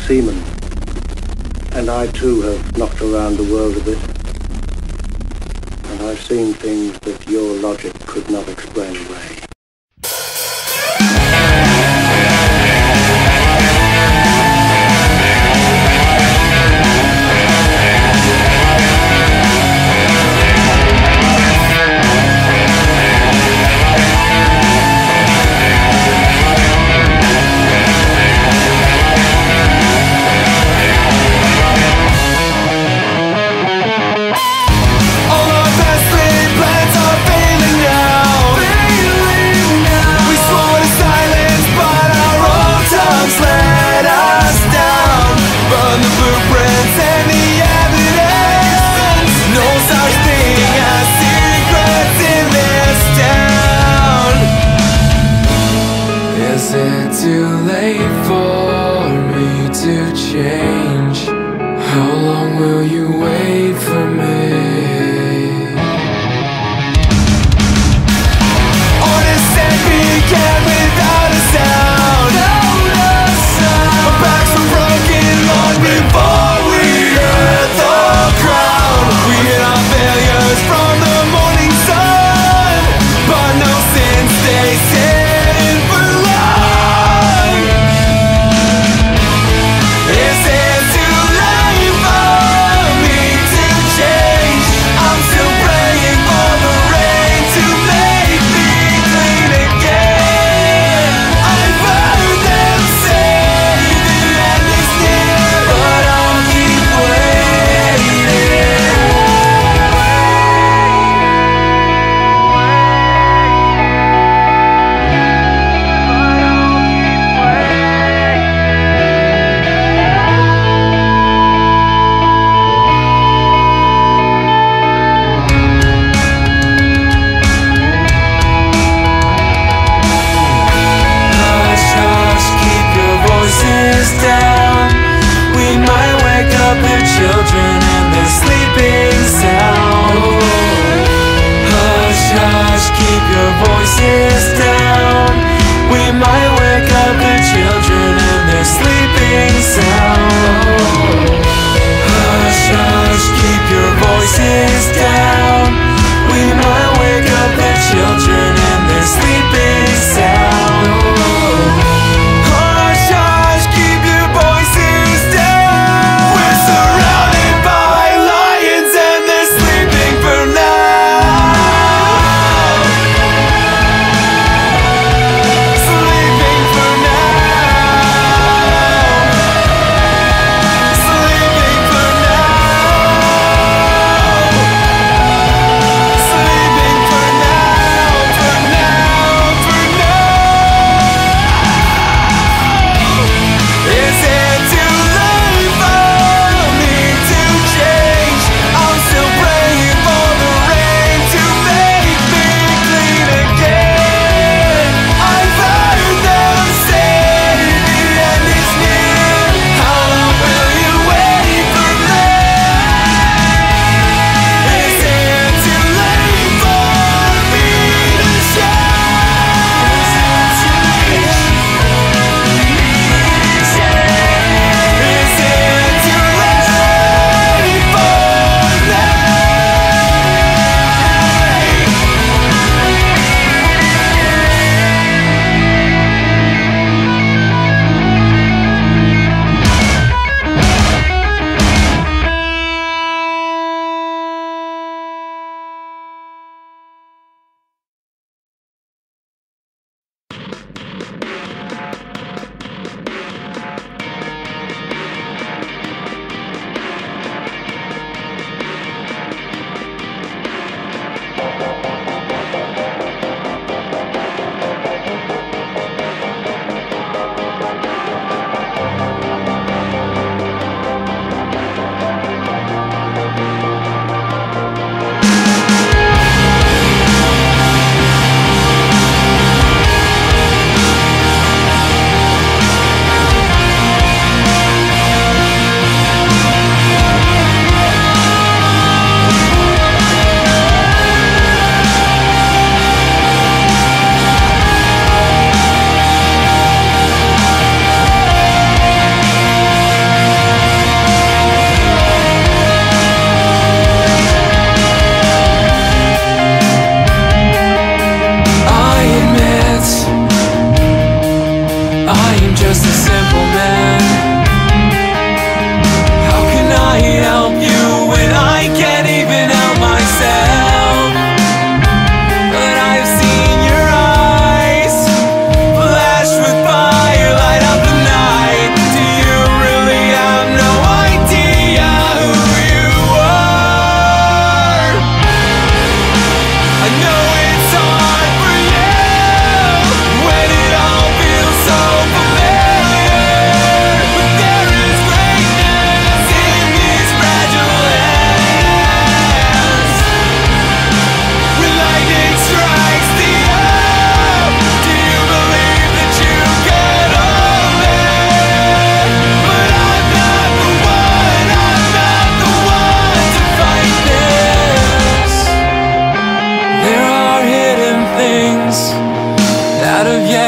seaman, and I too have knocked around the world a bit, and I've seen things that your logic could not explain away. All our best laid plans are failing now.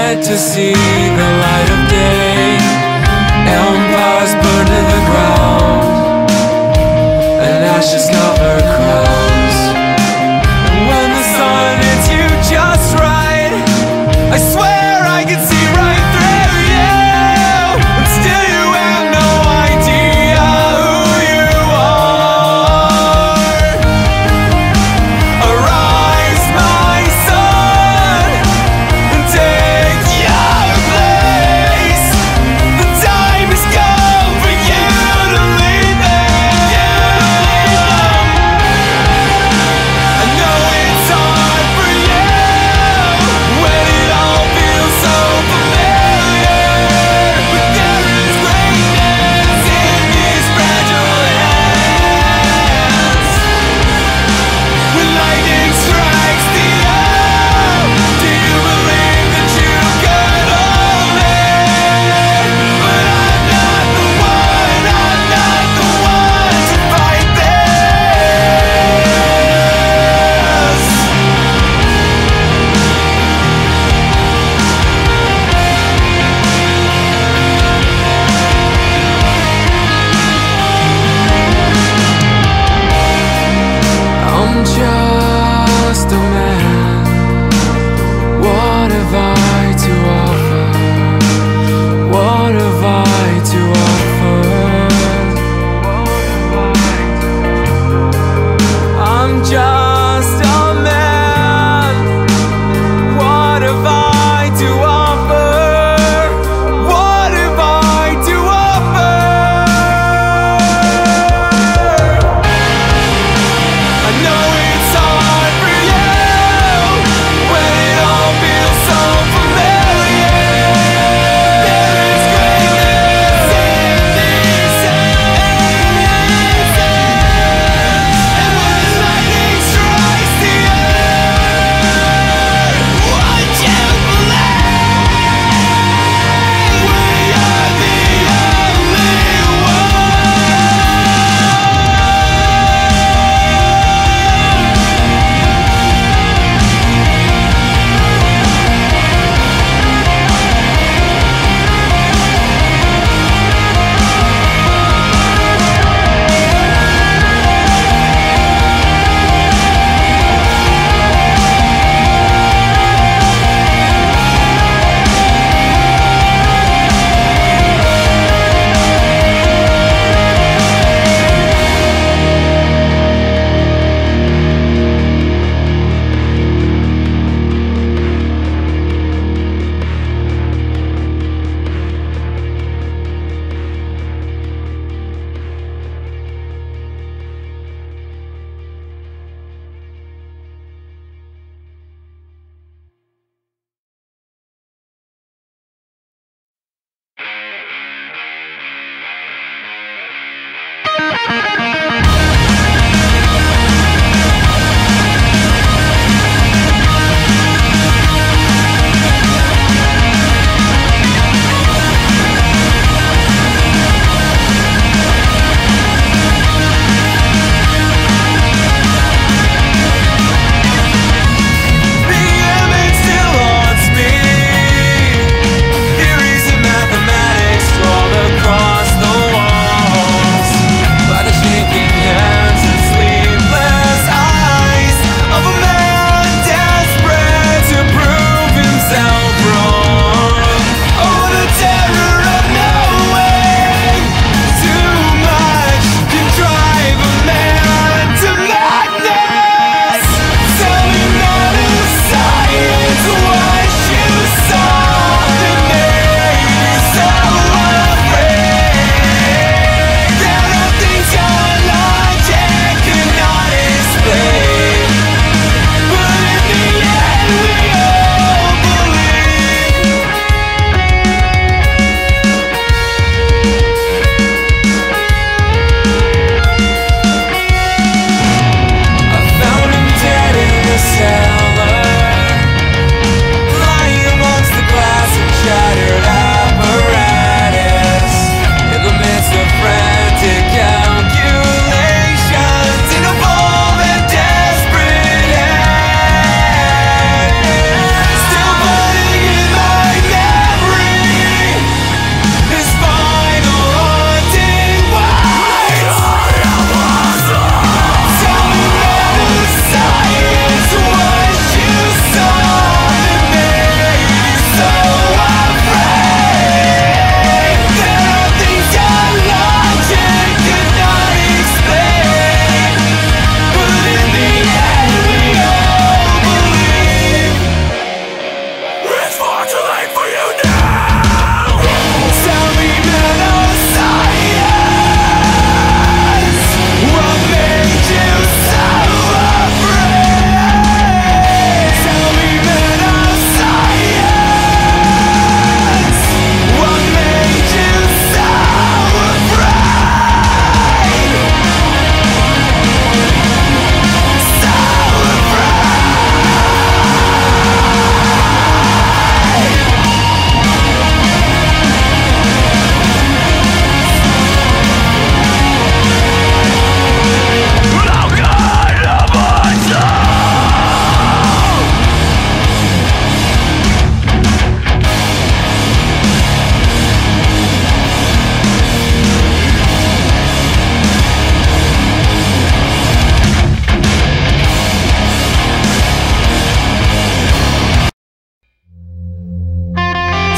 yet to see the light of day. Empires burn to the ground, and ashes cover crowns. And when the sun hits you just right, I swear I can see right through you. And still you have no idea who you are. Arise, my son, and take your place. The time has come for you to lead them. I know it's hard for you when it all feels so familiar, but there is greatness in these fragile hands. When lightning strikes the earth, do you believe that you can hold it? But I'm not the one to fight this. I'm just a man. What have I to offer? What have I to offer? I'm just a man. What have I to offer? What have I to offer? I know it's hard for you when it all feels so familiar. There is greatness in these hands. And when lightning strikes the earth, would you believe we are the only Theories in mathematics scrawled across the walls by the shape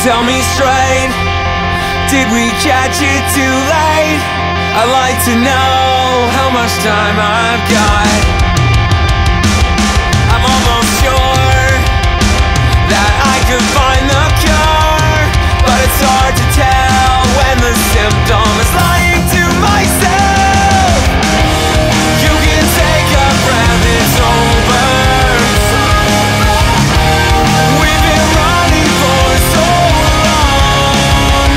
tell me straight, did we catch it too late? I'd like to know how much time I've got. I'm almost sure that I could find the cure, but it's hard to tell when the symptom is lying to myself. You can take a breath, it's over. We've been running for so long.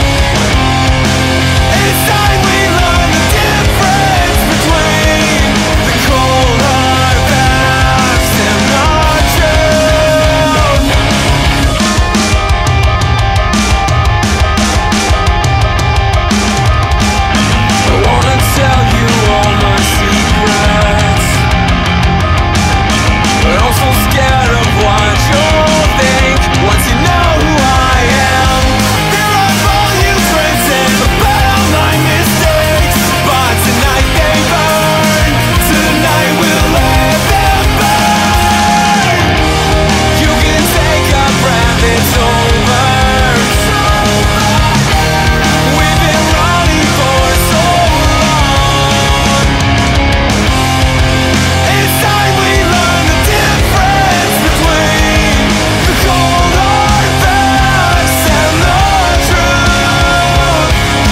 It's time we learn the difference between the cold hard facts and the truth. I wanna tell you all my secrets, but I'm so scared of what you'll think once you know who I am. There are volumes written about my mistakes, but tonight they burn. Tonight we'll let them burn. You can take a breath, it's over. We've been running for so long. It's time we learn the difference between the cold hard facts and the truth.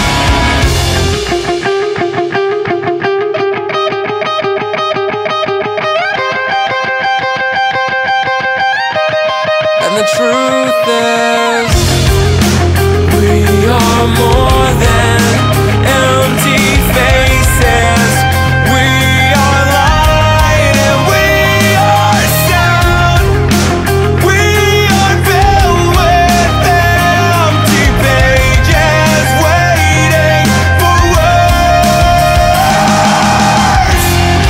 And the truth is, we are more than empty faces. We are light and we are sound. We are filled with empty pages waiting for words.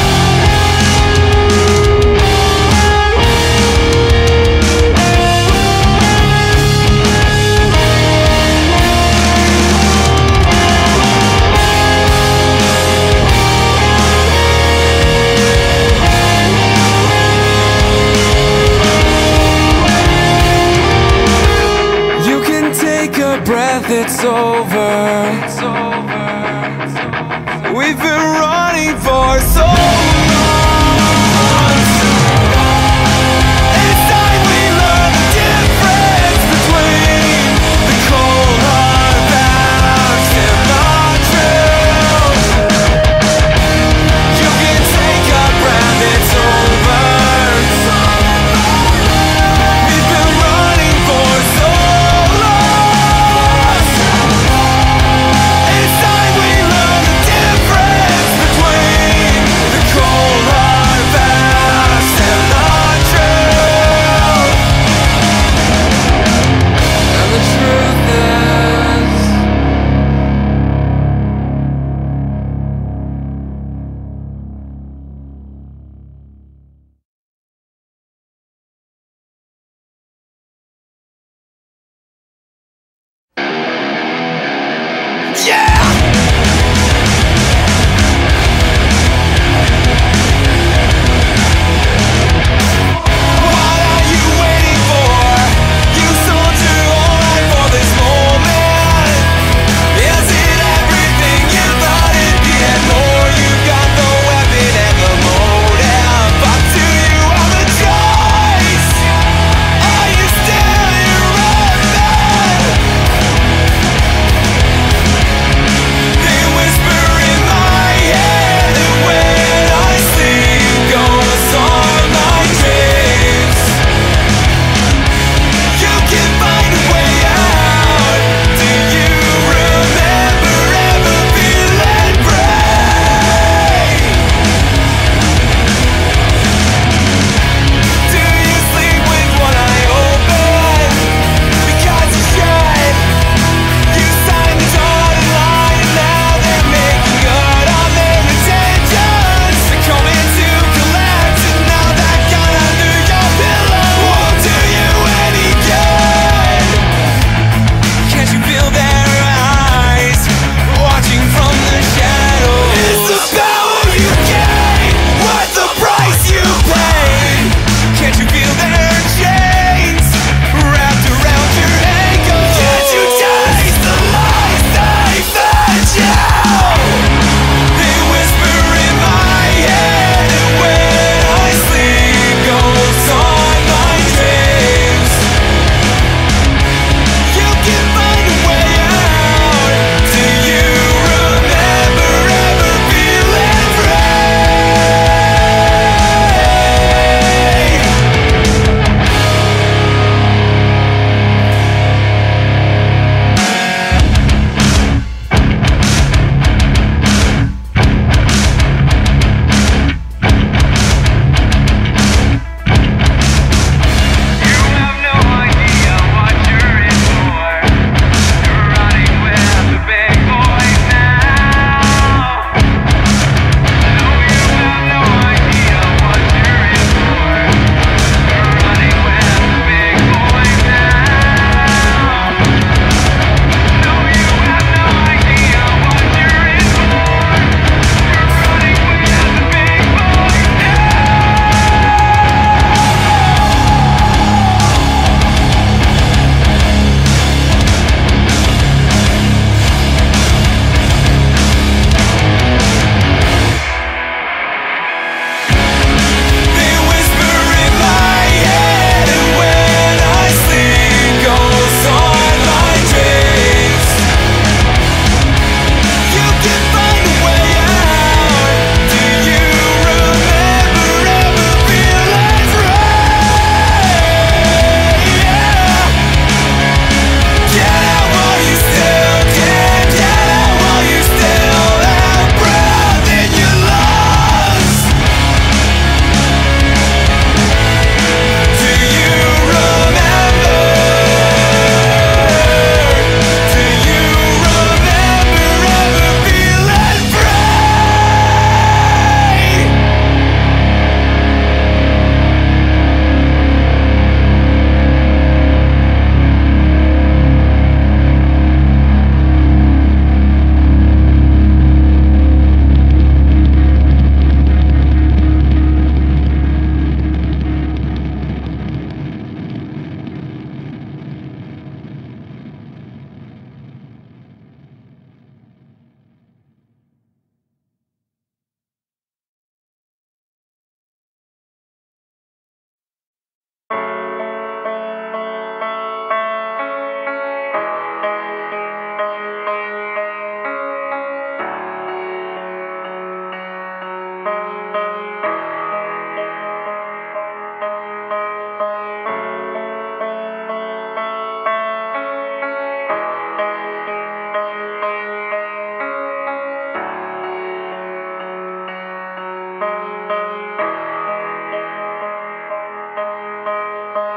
You can take a breath, it's over. We've been running for so long. It's time we learn the difference between the cold hard facts and the truth. You can take a breath, it's over. We've been running for so long. It's time we learn the difference between the cold hard facts and the truth. And the truth is, yeah! What are you waiting for? You sold your whole life for this moment. Is it everything you thought it'd be and more? You've got the weapon and the motive. Up to you on the choice. Are you still irrelevant?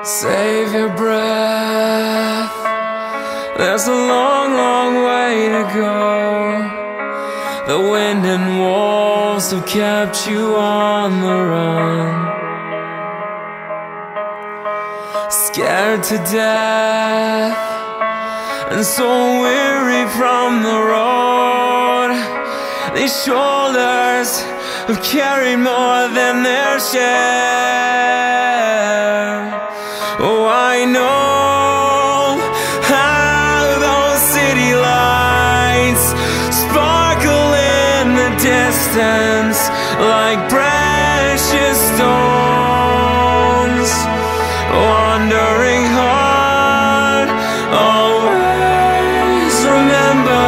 Save your breath. There's a long, long way to go. The wind and walls have kept you on the run. Scared to death and so weary from the road. These shoulders have carried more than their share. Oh, I know how those city lights sparkle in the distance like precious stones. Wandering heart, always remember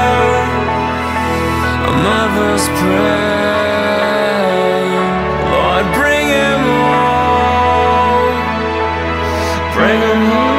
a mother's prayer. Lord, bring him home. Bring him home.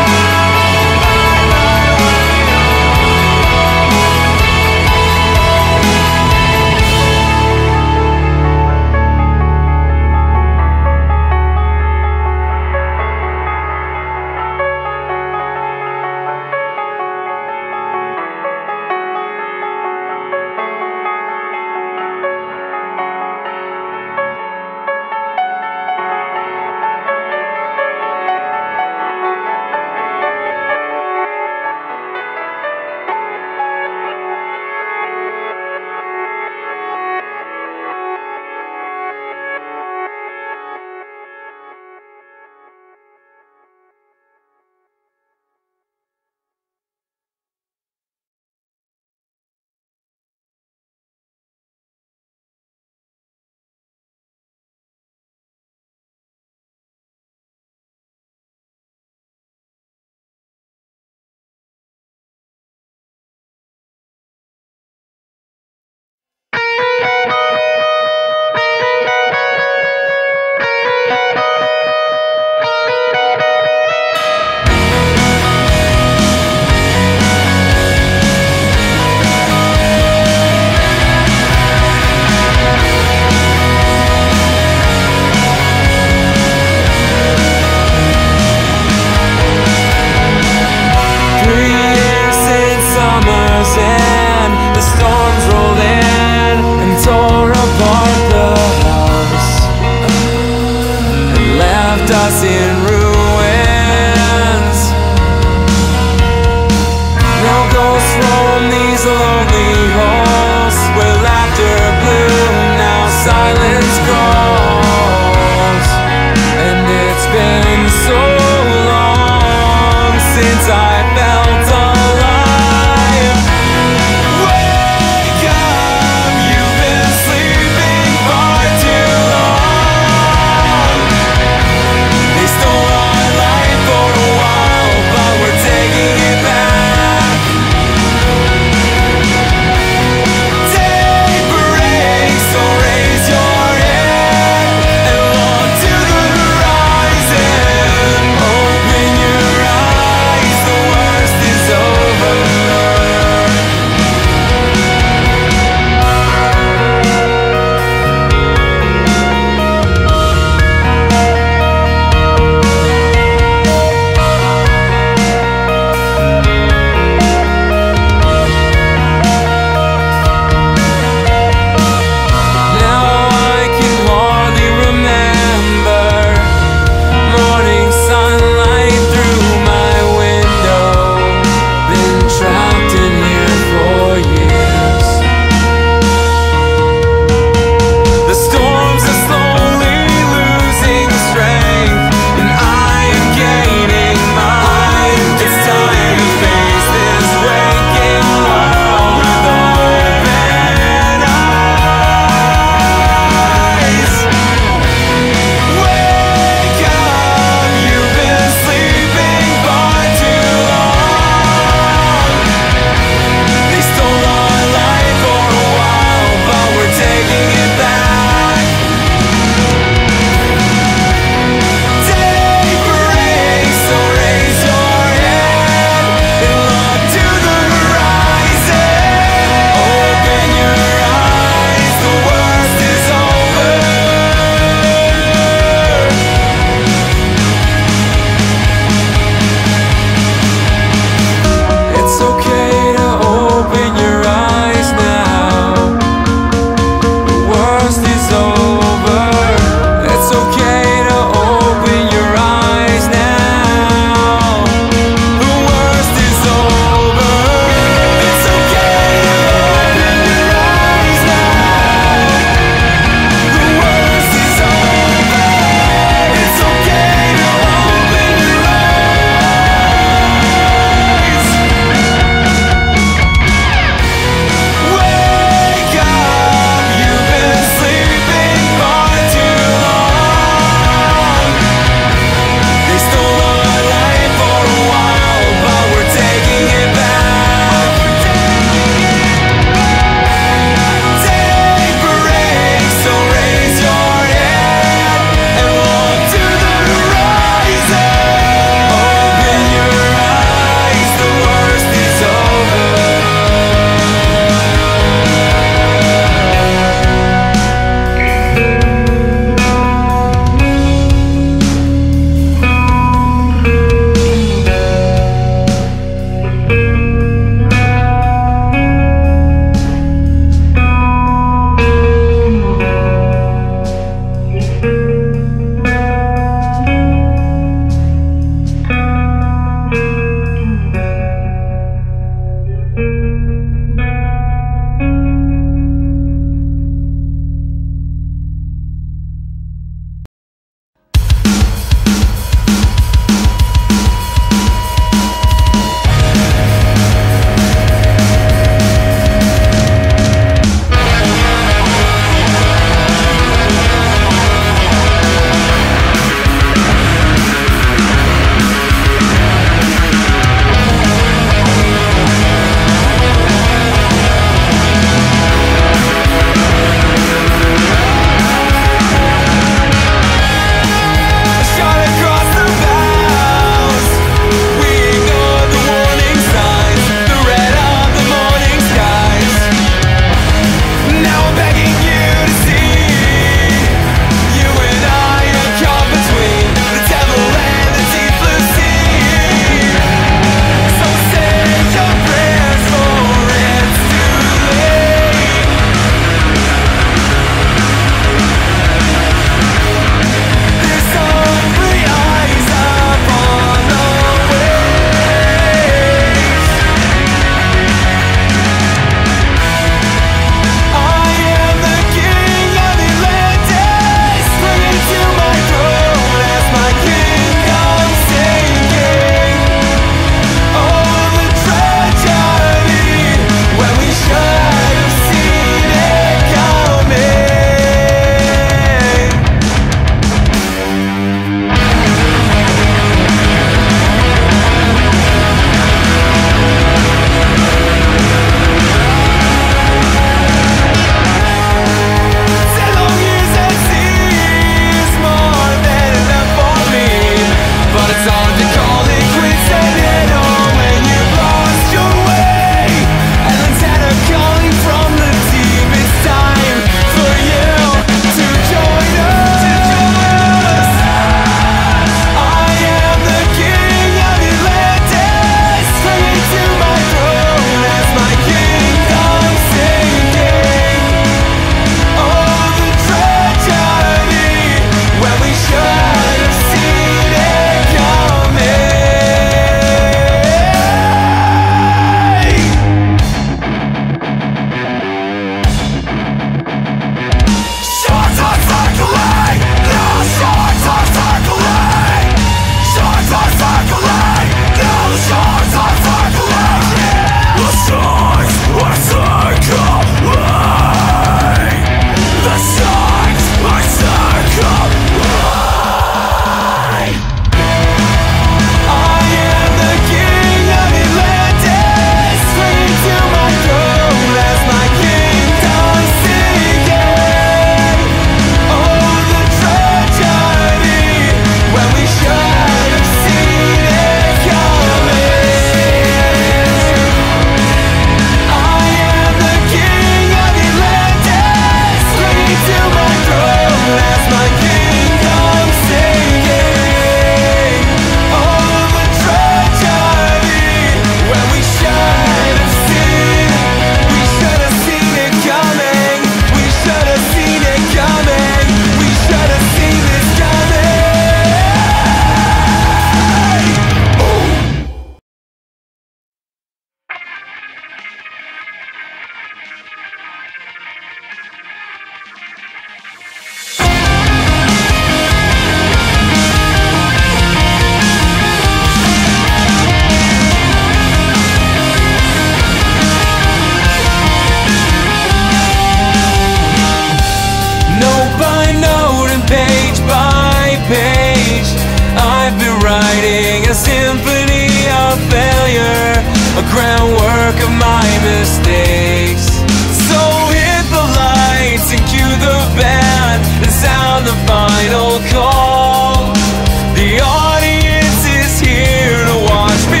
writing a symphony of failure, a groundwork of my mistakes. So hit the lights and cue the band and sound the final call. The audience is here to watch me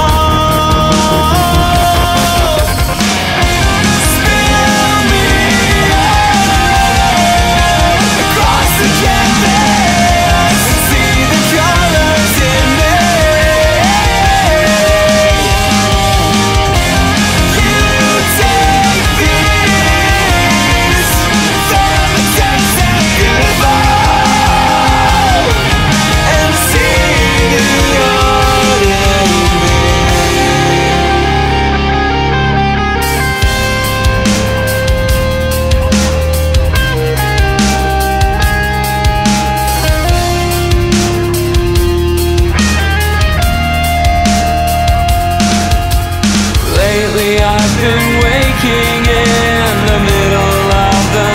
fall. Spill me out across the canvas, see the colors in me. You take these from the text and goodbye, and see the art in me. Lately I've been waking in the middle of the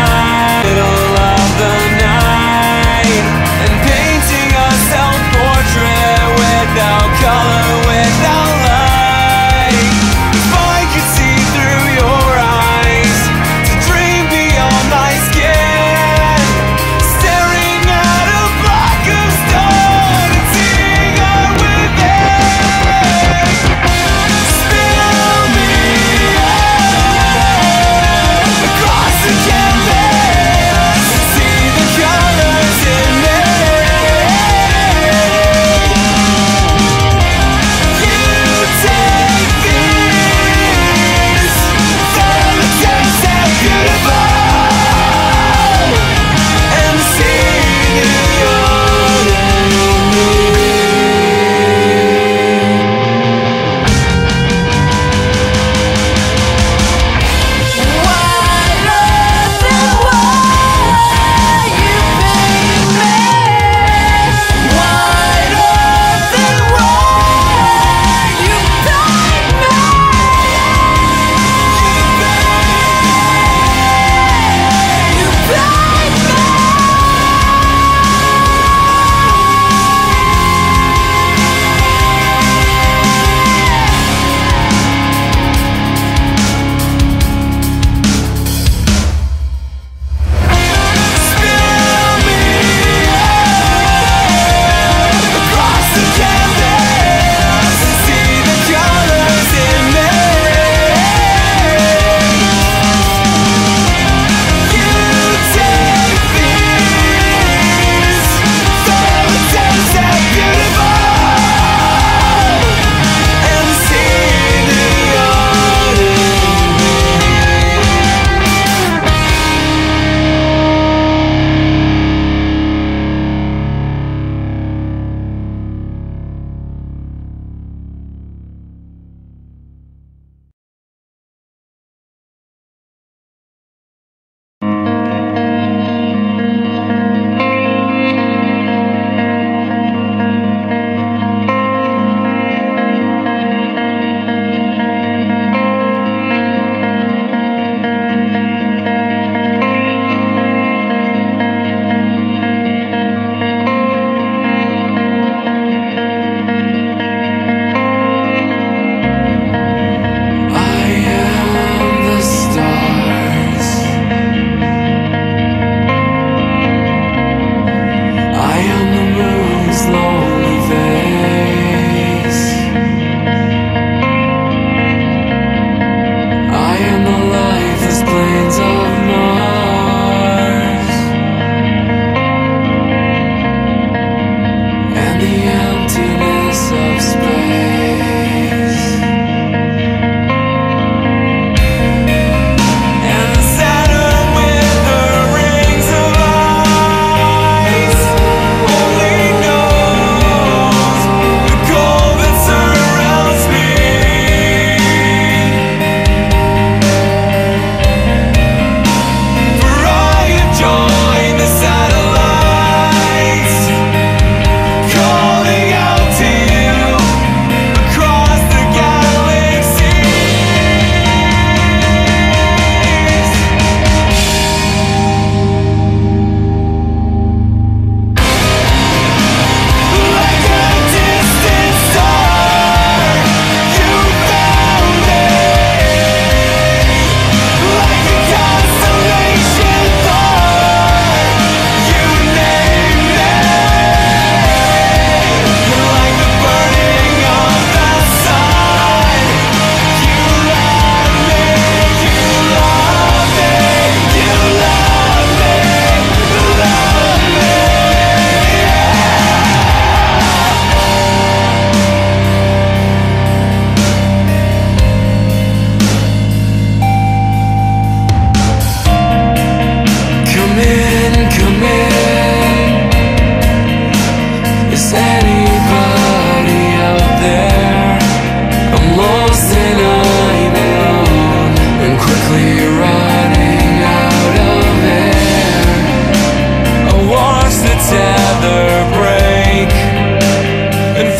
night, and painting a self-portrait without color, without light. If I could see through your eyes, to dream beyond my skin, staring at a block of stone and seeing art within. Spill me out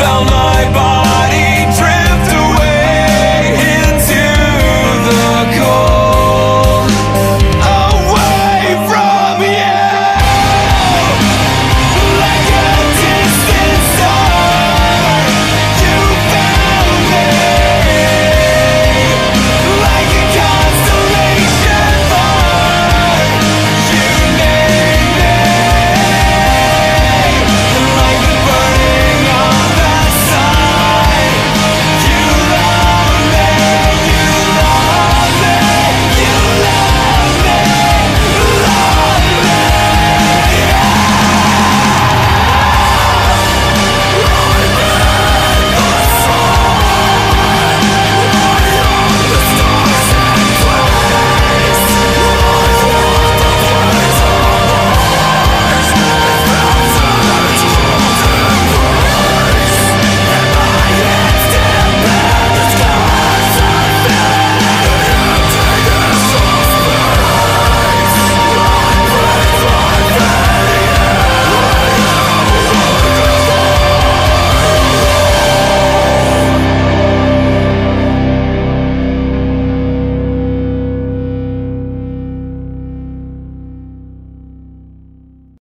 found my body.